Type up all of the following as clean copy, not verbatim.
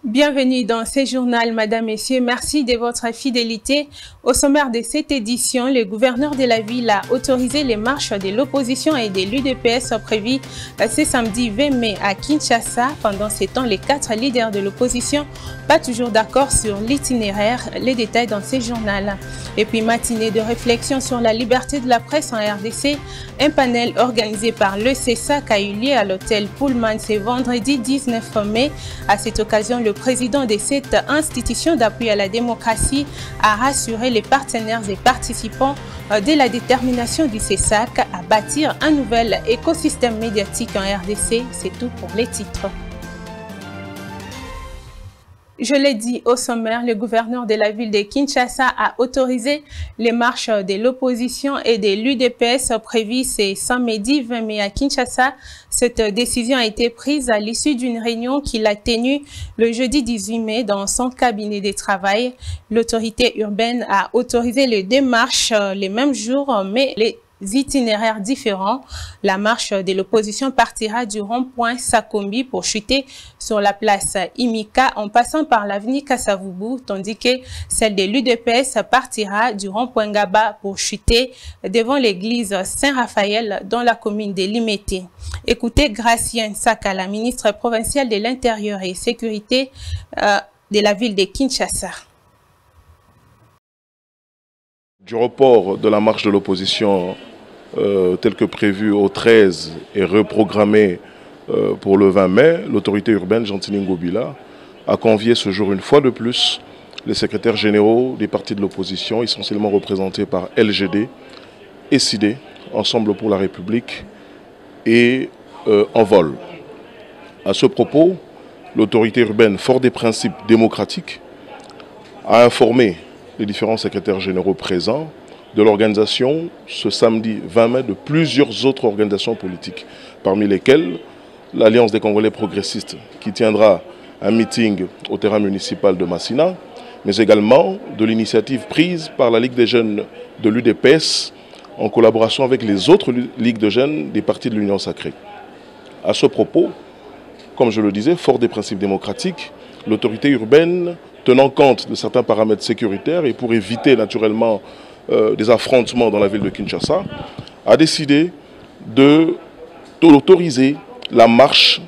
Bienvenue dans ce journal, Madame, Messieurs. Merci de votre fidélité. Au sommaire de cette édition, le gouverneur de la ville a autorisé les marches de l'opposition et de l'UDPS prévues ce samedi 20 mai à Kinshasa. Pendant ce temps, les 4 leaders de l'opposition pas toujours d'accord sur l'itinéraire. Les détails dans ce journal. Et puis, matinée de réflexion sur la liberté de la presse en RDC. Un panel organisé par le CESAC a eu lieu à l'hôtel Pullman ce vendredi 19 mai. À cette occasion, le président de cette institution d'appui à la démocratie a rassuré les partenaires et participants de la détermination du CESAC à bâtir un nouvel écosystème médiatique en RDC. C'est tout pour les titres. Je l'ai dit au sommaire, le gouverneur de la ville de Kinshasa a autorisé les marches de l'opposition et de l'UDPS prévues ce samedi 20 mai à Kinshasa. Cette décision a été prise à l'issue d'une réunion qu'il a tenue le jeudi 18 mai dans son cabinet de travail. L'autorité urbaine a autorisé les deux marches les mêmes jours, mais les itinéraires différents. La marche de l'opposition partira du rond-point Sakombi pour chuter sur la place Imika en passant par l'avenue Kasavubu, tandis que celle de l'UDPS partira du rond-point Ngaba pour chuter devant l'église Saint-Raphaël dans la commune de Limete. Écoutez Gracien Saka, la ministre provinciale de l'Intérieur et Sécurité de la ville de Kinshasa. Du report de la marche de l'opposition tel que prévu au 13 et reprogrammé pour le 20 mai, l'autorité urbaine Gentini Ngobila a convié ce jour une fois de plus les secrétaires généraux des partis de l'opposition, essentiellement représentés par LGD et CID, Ensemble pour la République et Envol. À ce propos, l'autorité urbaine, fort des principes démocratiques, a informé les différents secrétaires généraux présents de l'organisation ce samedi 20 mai de plusieurs autres organisations politiques, parmi lesquelles l'Alliance des Congolais progressistes qui tiendra un meeting au terrain municipal de Massina, mais également de l'initiative prise par la Ligue des jeunes de l'UDPS en collaboration avec les autres ligues de jeunes des partis de l'Union sacrée. À ce propos, comme je le disais, fort des principes démocratiques, l'autorité urbaine, tenant compte de certains paramètres sécuritaires et pour éviter naturellement des affrontements dans la ville de Kinshasa, a décidé d'autoriser la marche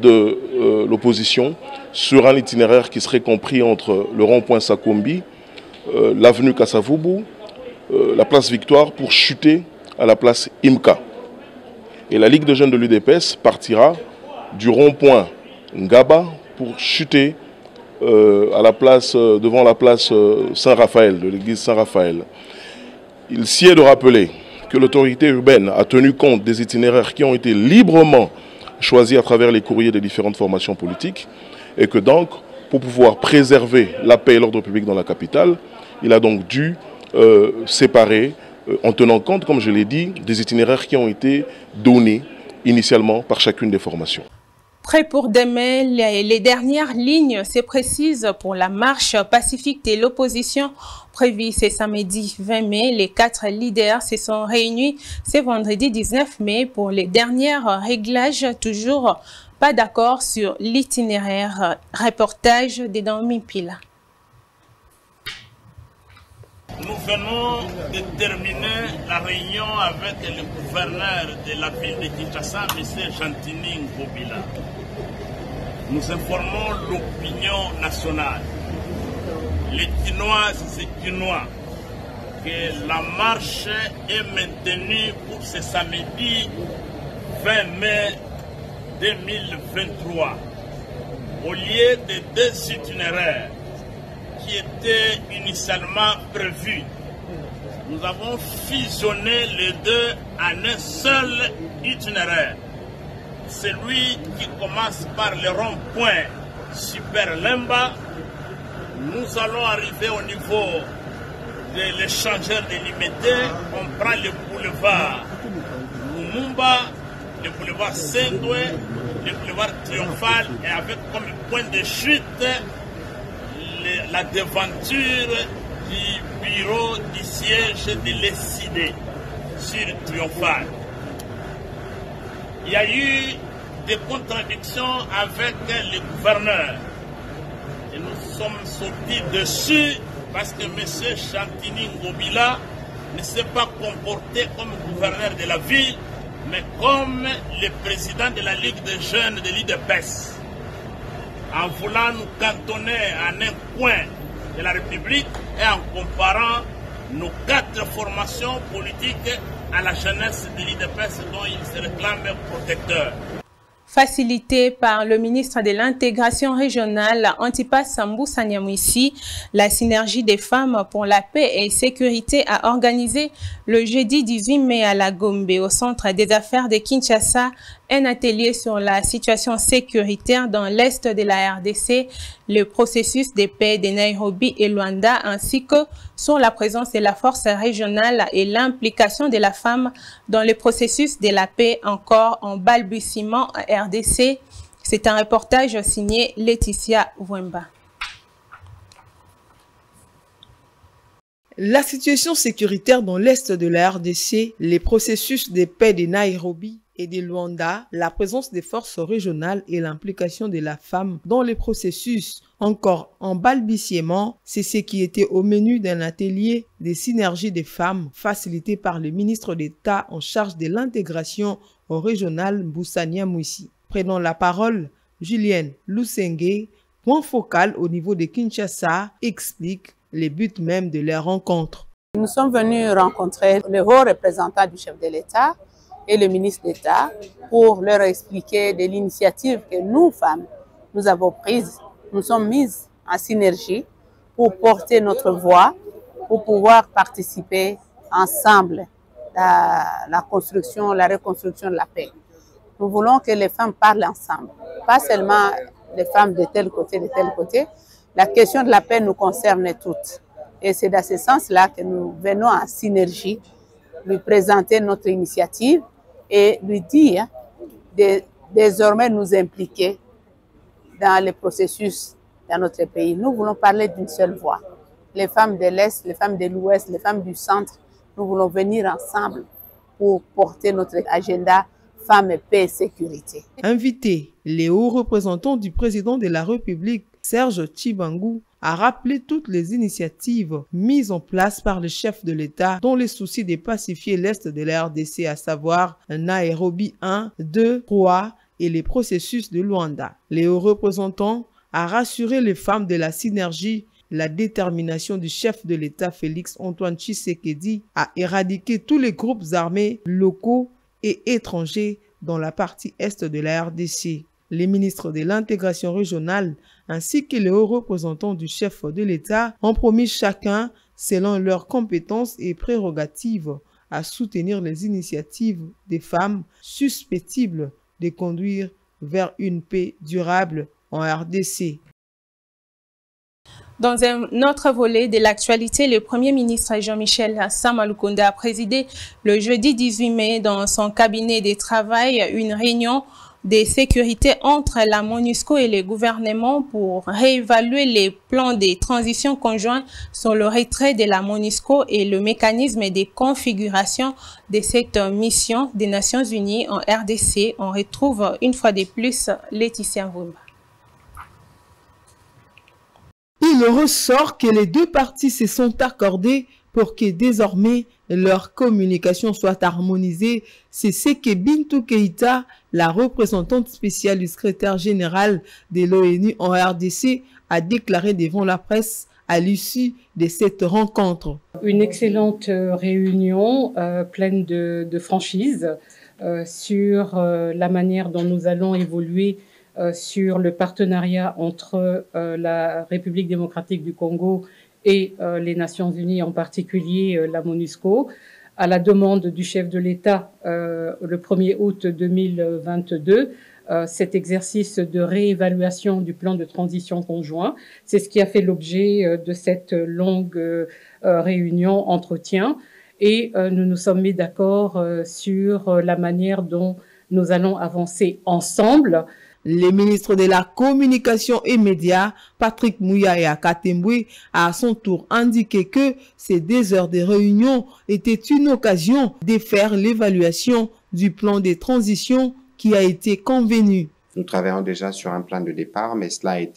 de l'opposition sur un itinéraire qui serait compris entre le rond-point Sakombi, l'avenue Kasavubu, la place Victoire pour chuter à la place Imka. Et la Ligue de jeunes de l'UDPS partira du rond-point Ngaba pour chuter à la place, devant la place Saint-Raphaël, de l'église Saint-Raphaël. Il s'y est de rappeler que l'autorité urbaine a tenu compte des itinéraires qui ont été librement choisis à travers les courriers des différentes formations politiques et que donc, pour pouvoir préserver la paix et l'ordre public dans la capitale, il a donc dû séparer, en tenant compte, comme je l'ai dit, des itinéraires qui ont été donnés initialement par chacune des formations. Prêt pour demain, les dernières lignes se précisent pour la marche pacifique de l'opposition prévue ce samedi 20 mai. Les 4 leaders se sont réunis ce vendredi 19 mai pour les derniers réglages. Toujours pas d'accord sur l'itinéraire. Reportage de Naomi Pila. Nous venons de terminer la réunion avec le gouverneur de la ville de Kinshasa, M. Gentini Ngobila. Nous informons l'opinion nationale, les Kinoises et Kinois, que la marche est maintenue pour ce samedi 20 mai 2023. Au lieu de 2 itinéraires qui étaient initialement prévus, nous avons fusionné les deux en un seul itinéraire. Celui qui commence par le rond-point Super Lemba, nous allons arriver au niveau de l'échangeur de Limete, on prend le boulevard Lumumba, le boulevard Sendwe, le boulevard Triomphal et avec comme point de chute la devanture du bureau du siège de l'ECID sur Triomphal. Il y a eu des contradictions avec le gouverneur sommes sortis dessus parce que M. Chantini Ngobila ne s'est pas comporté comme gouverneur de la ville, mais comme le président de la Ligue des jeunes de l'UDPS. En voulant nous cantonner en un coin de la République et en comparant nos 4 formations politiques à la jeunesse de l'UDPS dont il se réclame protecteur. Facilité par le ministre de l'Intégration régionale Antipas Mbusa Nyamwisi, la synergie des femmes pour la paix et sécurité a organisé le jeudi 18 mai à la Gombe, au centre des affaires de Kinshasa, un atelier sur la situation sécuritaire dans l'est de la RDC, le processus de paix de Nairobi et Luanda, ainsi que sur la présence de la force régionale et l'implication de la femme dans le processus de la paix encore en balbutiement à RDC. C'est un reportage signé Laetitia Wemba. La situation sécuritaire dans l'est de la RDC, les processus de paix de Nairobi et de Luanda, la présence des forces régionales et l'implication de la femme dans les processus encore en balbutiement, c'est ce qui était au menu d'un atelier des synergies des femmes facilité par le ministre d'État en charge de l'intégration régionale Mbusa Nyamwisi. Prenant la parole, Julienne Lusenge, point focal au niveau de Kinshasa, explique les buts même de leur rencontre. Nous sommes venus rencontrer le haut représentant du chef de l'État et le ministre d'État pour leur expliquer de l'initiative que nous, femmes, nous avons prise. Nous sommes mises en synergie pour porter notre voix, pour pouvoir participer ensemble à la construction, la reconstruction de la paix. Nous voulons que les femmes parlent ensemble, pas seulement les femmes de tel côté, de tel côté. La question de la paix nous concerne toutes. Et c'est dans ce sens-là que nous venons en synergie lui présenter notre initiative et lui dire de désormais nous impliquer dans les processus dans notre pays. Nous voulons parler d'une seule voix. Les femmes de l'Est, les femmes de l'Ouest, les femmes du Centre, nous voulons venir ensemble pour porter notre agenda femmes, paix et sécurité. Invité, les hauts représentants du président de la République, Serge Tshibangu, a rappelé toutes les initiatives mises en place par le chef de l'État dans les soucis de pacifier l'Est de la RDC, à savoir Nairobi 1, 2, 3 et les processus de Luanda. Les hauts représentants a rassuré les femmes de la synergie la détermination du chef de l'État Félix Antoine Tshisekedi à éradiquer tous les groupes armés locaux et étrangers dans la partie est de la RDC. Les ministres de l'intégration régionale ainsi que les hauts représentants du chef de l'État ont promis chacun, selon leurs compétences et prérogatives, à soutenir les initiatives des femmes susceptibles de conduire vers une paix durable en RDC. Dans un autre volet de l'actualité, le Premier ministre Jean-Michel Samalukonda a présidé le jeudi 18 mai dans son cabinet de travail une réunion de sécurité entre la MONUSCO et le gouvernement pour réévaluer les plans de transition conjoints sur le retrait de la MONUSCO et le mécanisme de configuration de cette mission des Nations Unies en RDC. On retrouve une fois de plus Laetitia Wemba. Il ressort que les deux parties se sont accordées pour que désormais leur communication soit harmonisée. C'est ce que Bintou Keïta, la représentante spéciale du secrétaire général de l'ONU en RDC, a déclaré devant la presse à l'issue de cette rencontre. Une excellente réunion pleine de franchise sur la manière dont nous allons évoluer sur le partenariat entre la République démocratique du Congo et les Nations Unies, en particulier la MONUSCO, à la demande du chef de l'État le 1er août 2022, cet exercice de réévaluation du plan de transition conjoint. C'est ce qui a fait l'objet de cette longue réunion, entretien, et nous nous sommes mis d'accord sur la manière dont nous allons avancer ensemble. Le ministre de la Communication et Médias, Patrick Muyaya Katembwe, a à son tour indiqué que ces 2 heures de réunion étaient une occasion de faire l'évaluation du plan de transition qui a été convenu. Nous travaillons déjà sur un plan de départ, mais cela a été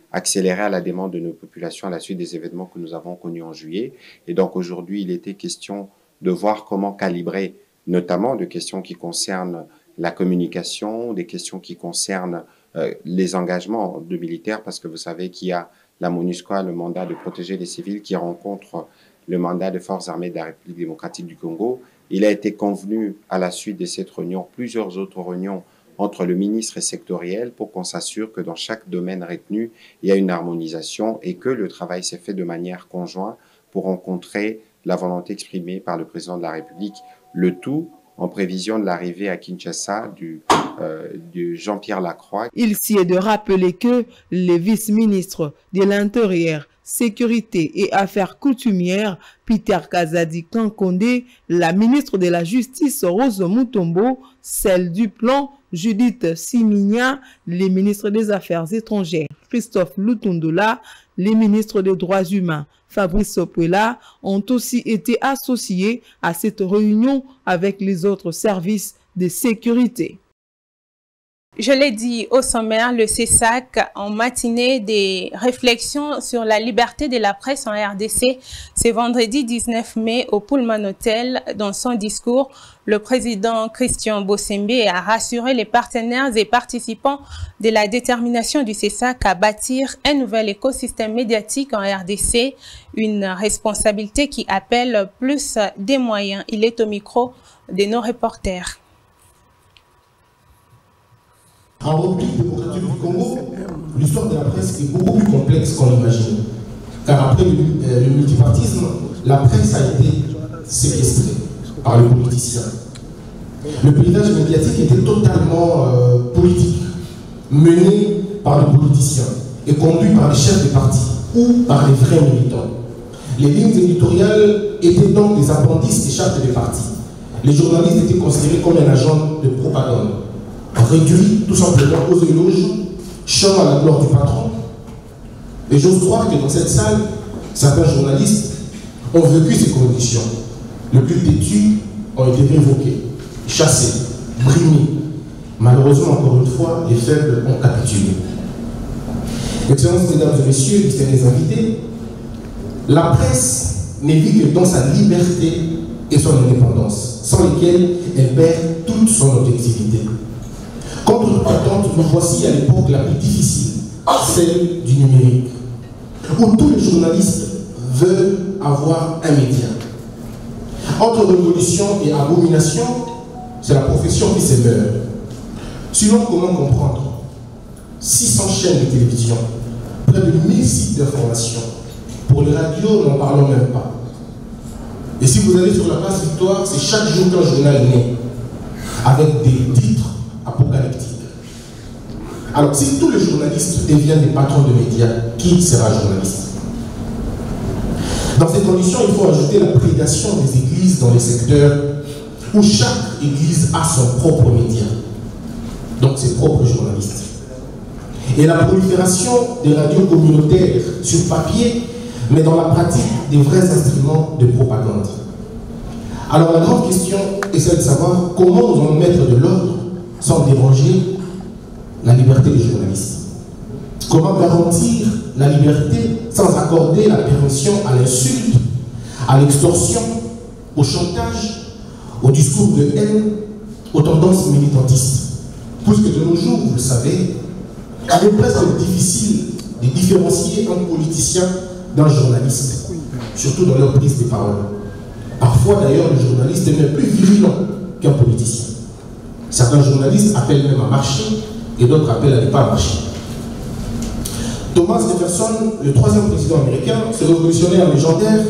accéléré à la demande de nos populations à la suite des événements que nous avons connus en juillet. Et donc aujourd'hui, il était question de voir comment calibrer, notamment de questions qui concernent la communication, des questions qui concernent les engagements de militaires, parce que vous savez qu'il y a la MONUSCO, le mandat de protéger les civils, qui rencontre le mandat des forces armées de la République démocratique du Congo. Il a été convenu à la suite de cette réunion, plusieurs autres réunions entre le ministre et sectoriel pour qu'on s'assure que dans chaque domaine retenu, il y a une harmonisation et que le travail s'est fait de manière conjointe pour rencontrer la volonté exprimée par le président de la République, le tout en prévision de l'arrivée à Kinshasa du Jean-Pierre Lacroix. Il s'y est de rappeler que les vice-ministres de l'Intérieur, Sécurité et Affaires coutumières, Peter Kazadi Kankonde, la ministre de la Justice, Rose Mutombo, celle du Plan, Judith Siminia, les ministres des Affaires étrangères, Christophe Lutundola, les ministres des Droits humains, Fabrice Sopwela, ont aussi été associés à cette réunion avec les autres services de sécurité. Je l'ai dit au sommaire, le CESAC en matinée des réflexions sur la liberté de la presse en RDC. C'est vendredi 19 mai au Pullman Hotel. Dans son discours, le président Christian Bossembe a rassuré les partenaires et participants de la détermination du CESAC à bâtir un nouvel écosystème médiatique en RDC, une responsabilité qui appelle plus des moyens. Il est au micro de nos reporters. En République démocratique du Congo, l'histoire de la presse est beaucoup plus complexe qu'on l'imagine. Car après le multipartisme, la presse a été séquestrée par les politiciens. Le paysage médiatique était totalement politique, mené par les politiciens et conduit par les chefs des partis ou par les vrais militants. Les lignes éditoriales étaient donc des appendices des chartes des partis. Les journalistes étaient considérés comme un agent de propagande, réduit tout simplement aux éloges, chant à la gloire du patron. Et j'ose croire que dans cette salle, certains journalistes ont vécu ces conditions. Le plus têtus ont été révoqués, chassés, brimés. Malheureusement, encore une fois, les faibles ont capitulé. Excellences, mesdames et messieurs, distingués invités, la presse n'est vue que dans sa liberté et son indépendance, sans lesquelles elle perd toute son objectivité. Contre-patente, nous voici à l'époque la plus difficile, celle du numérique, où tous les journalistes veulent avoir un média. Entre révolution et abomination, c'est la profession qui se meurt. Sinon, comment comprendre 600 chaînes de télévision, près de 1000 sites d'information. Pour les radios, n'en parlons même pas. Et si vous allez sur la place Victoire, c'est chaque jour qu'un journal naît, avec des titres apocalyptiques. Alors, si tous les journalistes deviennent des patrons de médias, qui sera journaliste? Dans ces conditions, il faut ajouter la prédation des églises dans les secteurs où chaque église a son propre média, donc ses propres journalistes. Et la prolifération des radios communautaires sur papier, mais dans la pratique des vrais instruments de propagande. Alors la grande question est celle de savoir comment nous allons mettre de l'ordre sans déranger la liberté des journalistes. Comment garantir la liberté sans accorder la permission à l'insulte, à l'extorsion, au chantage, au discours de haine, aux tendances militantistes. Puisque de nos jours, vous le savez, il est presque difficile de différencier un politicien d'un journaliste, surtout dans leur prise de parole. Parfois d'ailleurs, le journaliste est même plus virulent qu'un politicien. Certains journalistes appellent même à marcher et d'autres appellent à ne pas marcher. Thomas Jefferson, le troisième président américain, ce révolutionnaire légendaire,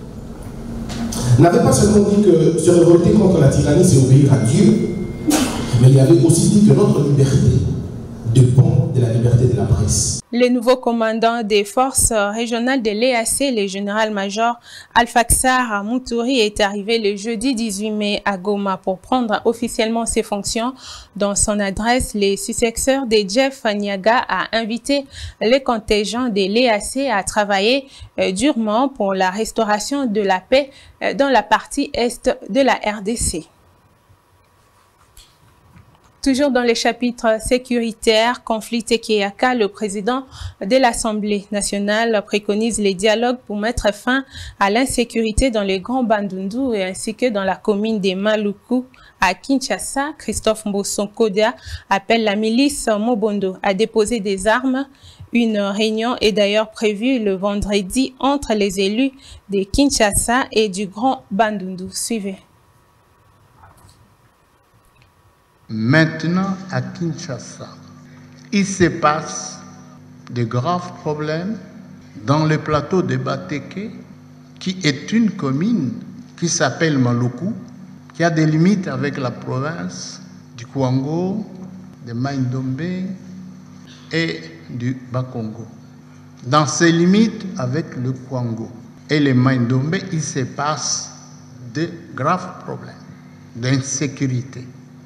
n'avait pas seulement dit que se révolter contre la tyrannie, c'est obéir à Dieu, mais il avait aussi dit que notre liberté dépend de la liberté de la presse. Le nouveau commandant des forces régionales de l'EAC, le général-major Alfaxar Moutouri, est arrivé le jeudi 18 mai à Goma pour prendre officiellement ses fonctions. Dans son adresse, le successeur de Jeff Niaga a invité les contingents de l'EAC à travailler durement pour la restauration de la paix dans la partie est de la RDC. Toujours dans les chapitres sécuritaires, conflit Tekeyaka, le président de l'Assemblée nationale préconise les dialogues pour mettre fin à l'insécurité dans les Grands Bandundu et ainsi que dans la commune des Maluku à Kinshasa. Christophe Mbosonkodia appelle la milice Mobondo à déposer des armes. Une réunion est d'ailleurs prévue le vendredi entre les élus de Kinshasa et du Grand Bandundu. Suivez. Maintenant, à Kinshasa, il se passe de graves problèmes dans le plateau de Bateke, qui est une commune qui s'appelle Maluku, qui a des limites avec la province du Kwango, de Maïndombe et du Bakongo. Dans ces limites avec le Kwango et le Maïndombe, il se passe de graves problèmes d'insécurité.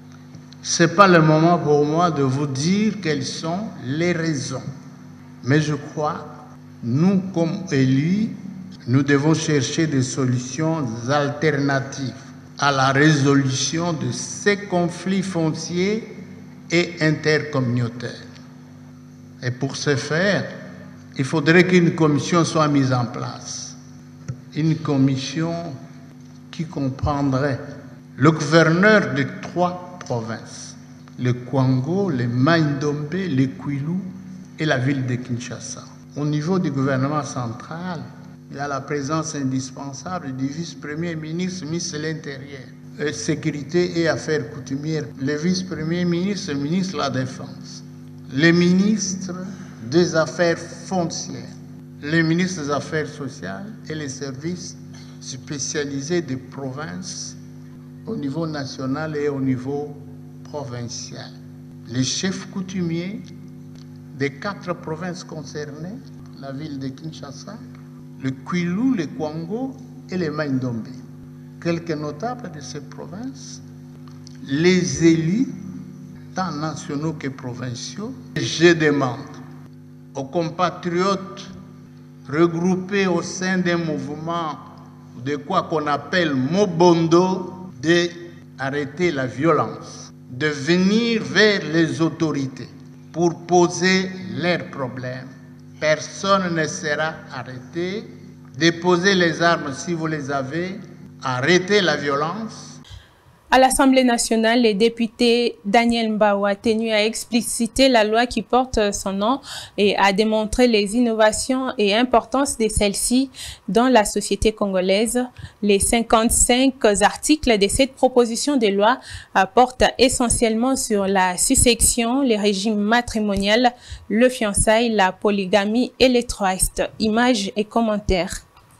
Ce n'est pas le moment pour moi de vous dire quelles sont les raisons. Mais je crois, nous, comme élus, nous devons chercher des solutions alternatives à la résolution de ces conflits fonciers et intercommunautaires. Et pour ce faire, il faudrait qu'une commission soit mise en place. Une commission qui comprendrait le gouverneur de 3 provinces, le Kwango, le Maïndombe, le Kwilu et la ville de Kinshasa. Au niveau du gouvernement central, il y a la présence indispensable du vice-premier ministre, ministre de l'Intérieur, Sécurité et Affaires coutumières, le vice-premier ministre, ministre de la Défense, le ministre des Affaires foncières, le ministre des Affaires sociales et les services spécialisés des provinces au niveau national et au niveau provincial. Les chefs coutumiers des 4 provinces concernées, la ville de Kinshasa, le Kwilu, le Kwango et le Maïndombe. Quelques notables de ces provinces, les élus, tant nationaux que provinciaux. Je demande aux compatriotes regroupés au sein d'un mouvement de quoi qu'on appelle Mobondo, d'arrêter la violence, de venir vers les autorités pour poser leurs problèmes. Personne ne sera arrêté. Déposez les armes si vous les avez. Arrêtez la violence. À l'Assemblée nationale, le député Daniel Mbawa a tenu à expliciter la loi qui porte son nom et à démontrer les innovations et importance de celles-ci dans la société congolaise. Les 55 articles de cette proposition de loi portent essentiellement sur la succession, les régimes matrimonial, le fiançailles, la polygamie et les trusts. Images et commentaires.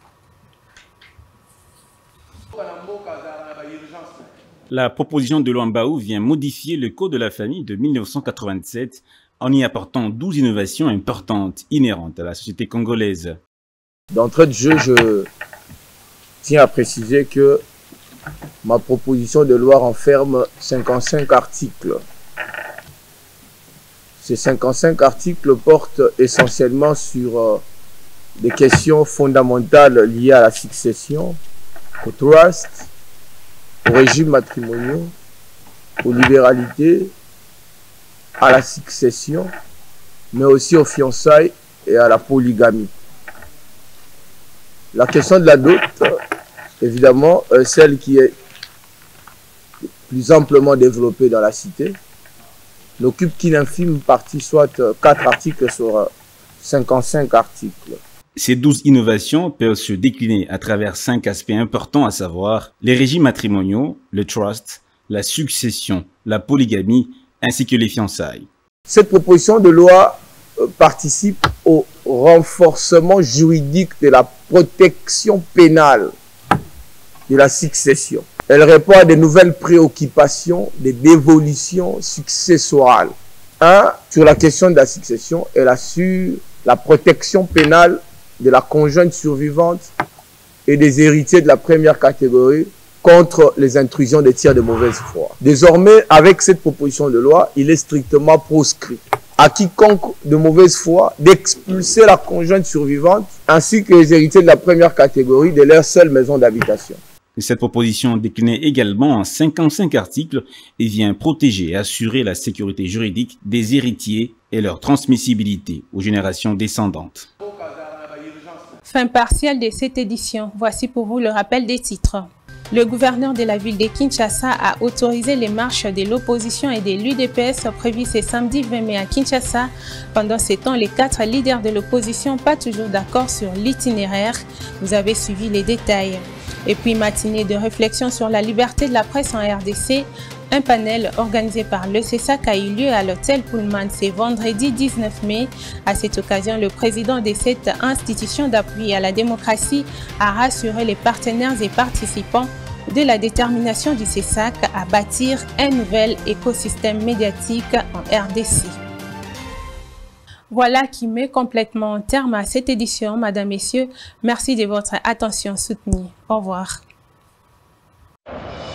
La proposition de loi Mbaou vient modifier le Code de la famille de 1987 en y apportant 12 innovations importantes inhérentes à la société congolaise. D'entrée de jeu, je tiens à préciser que ma proposition de loi renferme 55 articles. Ces 55 articles portent essentiellement sur des questions fondamentales liées à la succession, au trust, aux régimes matrimoniaux, aux libéralités, à la succession, mais aussi aux fiançailles et à la polygamie. La question de la dot, évidemment, celle qui est plus amplement développée dans la cité, n'occupe qu'une infime partie, soit 4 articles sur 55 articles. Ces 12 innovations peuvent se décliner à travers 5 aspects importants, à savoir les régimes matrimoniaux, le trust, la succession, la polygamie, ainsi que les fiançailles. Cette proposition de loi participe au renforcement juridique de la protection pénale de la succession. Elle répond à de nouvelles préoccupations de dévolution successorale. Sur la question de la succession, elle assure la protection pénale de la conjointe survivante et des héritiers de la première catégorie contre les intrusions des tiers de mauvaise foi. Désormais, avec cette proposition de loi, il est strictement proscrit à quiconque de mauvaise foi d'expulser la conjointe survivante ainsi que les héritiers de la première catégorie de leur seule maison d'habitation. Cette proposition déclinée également en 55 articles et vient protéger et assurer la sécurité juridique des héritiers et leur transmissibilité aux générations descendantes. Fin partielle de cette édition. Voici pour vous le rappel des titres. Le gouverneur de la ville de Kinshasa a autorisé les marches de l'opposition et de l'UDPS prévues ce samedi 20 mai à Kinshasa. Pendant ce temps, les 4 leaders de l'opposition pas toujours d'accord sur l'itinéraire. Vous avez suivi les détails. Et puis, matinée de réflexion sur la liberté de la presse en RDC. Un panel organisé par le CESAC a eu lieu à l'hôtel Pullman ce vendredi 19 mai. À cette occasion, le président de cette institution d'appui à la démocratie a rassuré les partenaires et participants de la détermination du CESAC à bâtir un nouvel écosystème médiatique en RDC. Voilà qui met complètement terme à cette édition, Madame, Messieurs. Merci de votre attention soutenue. Au revoir.